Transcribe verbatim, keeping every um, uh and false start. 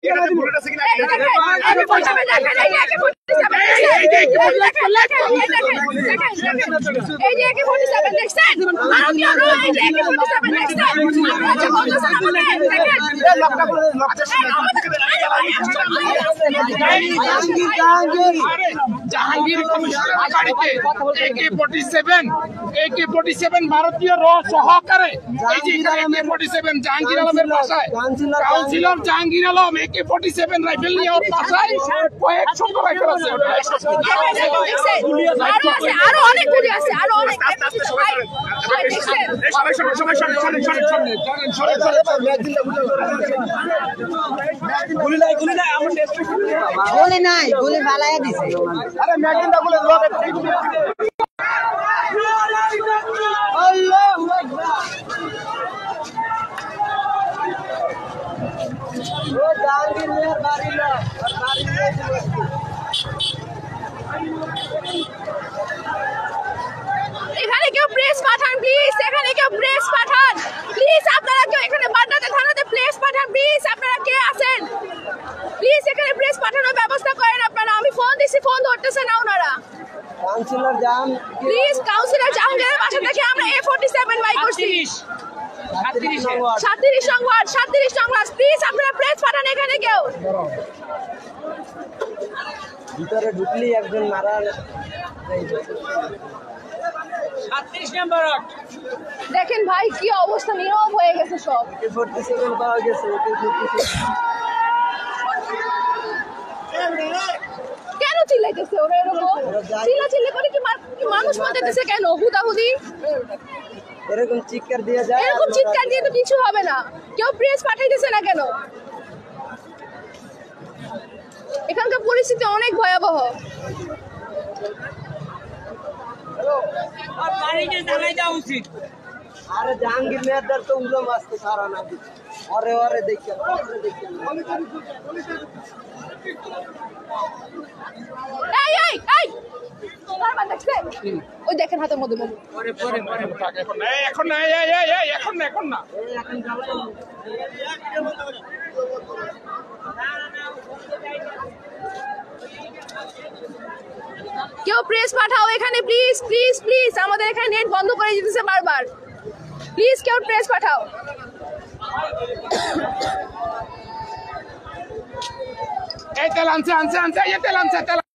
জাহাঙ্গীর কমিশনের বাড়িতে AK forty seven AK forty seven ভারতীয় র সহকারে এই যে একে ফোর্টি সেভেন জাহাঙ্গীর আলমের বাসায় কাউন্সিলর জাহাঙ্গীর আলম একে ফোর্টি সেভেন রাইফেল নিয়ে ওর বাসায় কয়েকশো রাইফেল আছে। আরো অনেক গুলি আছে, আরো অনেক গুলি নাই গুলি নাই আমার গুলি নাই গুলি বালায়া দিছে। আরে ম্যাগজিনটা গুলি রকেট আল্লাহু আকবার। ও জাহাঙ্গীর মিয়ার বাড়ি না বাড়ি এখানে কেউ প্রেস পাঠান প্লিজ, এখানে কেউ প্রেস পাঠান প্লিজ, আপনারা কেউ এখানে বাড্ডাতে থানাতে প্রেস পাঠান প্লিজ, আপনারা কে আছেন প্লিজ এখানে প্রেস পাঠানোর ব্যবস্থা করেন আপনারা। আমি ফোন দিছি, ফোন ধরতেছে না ওনারা। কাউন্সিলর জাহান প্লিজ কাউন্সিলর জাহাঙ্গীরের বাসা থেকে আমরা এ ফোর্টি সেভেন বাই করছি সাতত্রিশ সংবাদ সাতত্রিশ সংবাদ প্লিজ আপনারা প্রেস পাঠান এখানে কেউ। ভিতরে ঢুকলি একজন মারা দেখেন ভাই কি অবস্থা, নীরব হয়ে গেছে সব। ফোর্টি সেভেন পাওয়া গেছে। কেন চিল্লাইতেছে ওরা এরকম? চিল্লা চিল্লি করে কি মানুষ মারতেছে কেন হুদাহুদি? এরকম চিৎকার দিয়ে যায়, এরকম চিৎকার দিয়ে তো কিছু হবে না। কেউ প্রেস পাঠাইতেছে না কেন? এখানকার পরিস্থিতি অনেক ভয়াবহ। আরে জাহাঙ্গীর মেয়াদার তো উলম আসতে সারা না অরে অরে দেখেন দেখেন এই এই এই বারবার দেখছে ওই দেখেন হাতের মধ্যে বন্ধু পরে পরে পরে এখন না এখন না এই এই এই এখন না এখন না এখন জ্বালাই কেউ প্রেস পাঠাও এখানে প্লিজ প্লিজ প্লিজ, আমাদের এখানে নেট বন্ধ করে দিতেছে বারবার। প্লিজ কেউ প্রেস পাঠাও। এই তেল আনছে আনছে আনছে এই তেল আনছে তেল